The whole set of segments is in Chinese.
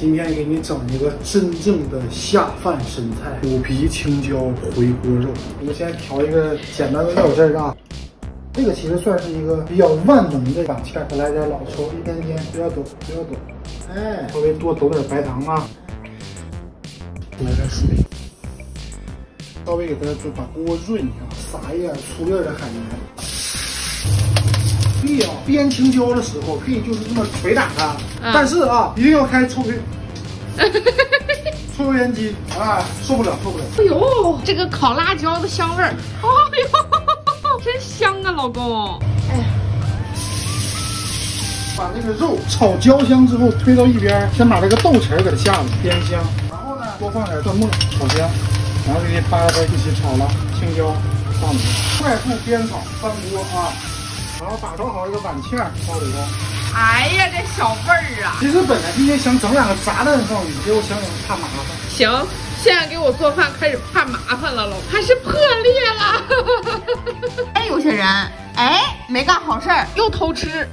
今天给你整一个真正的下饭神菜——虎皮青椒回锅肉。我们先调一个简单的料汁啊。这个其实算是一个比较万能的板芡，再来点老抽，一点点，不要抖，不要抖。哎，稍微多抖点白糖啊。来点水，稍微给它就把锅润一下，撒一点粗粒的海盐。可以啊，煸青椒的时候可以就是这么捶打它，但是啊，一定要开抽油烟机啊，受不了受不了！ 哎呦，这个烤辣椒的香味儿，哎呦，真香啊，老公！哎， 把这个肉炒焦香之后推到一边，先把这个豆豉给它下了，煸香。然后呢，多放点蒜末炒香，然后给你扒着一起炒了，青椒放里，快速煸炒翻锅啊。然后打炒好这个碗芡放里头。 哎呀，这小味儿啊！ 其实本来今天想整2个炸蛋放里，结果想想怕麻烦。 行，现在给我做饭开始怕麻烦了，还是破裂了。哎，有些人没干好事儿又偷吃。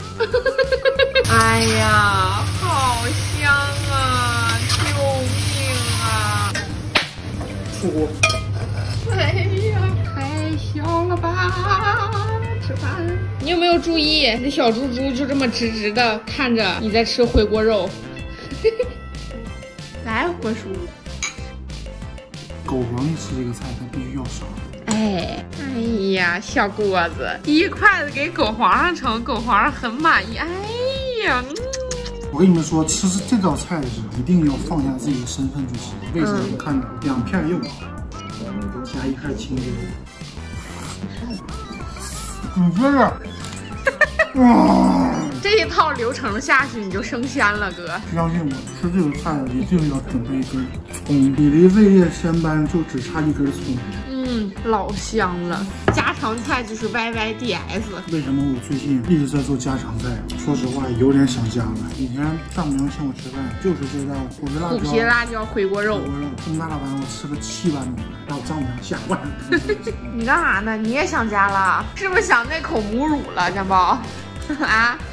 哎呀，好香啊！救命啊！ 出锅。 哎呀，太香了吧！吃饭。你有没有注意，那小猪猪就这么直直的看着你在吃回锅肉？来，火叔。 狗皇一吃这个菜，它必须要杀。 哎呀，小锅子，一筷子给狗皇上盛，狗皇上很满意。哎呀， 我跟你们说，吃这道菜的时候，一定要放下自己的身份去吃。为什么？你看着2片肉，加1片青椒。你这是， 这一套流程下去你就升仙了，哥。 相信我，吃这个菜一定要准备一根葱，你离味叶仙斑就只差1根葱。 老香了。家常菜就是 YYDS。 为什么我最近一直在做家常菜？说实话，有点想家了。以前丈母娘请我吃饭，就是这道虎皮辣椒回锅肉。 这么大的碗我吃了7碗米饭，让丈母娘吓坏了。 你干啥呢？你也想家了？是不是想那口母乳了，张宝？啊？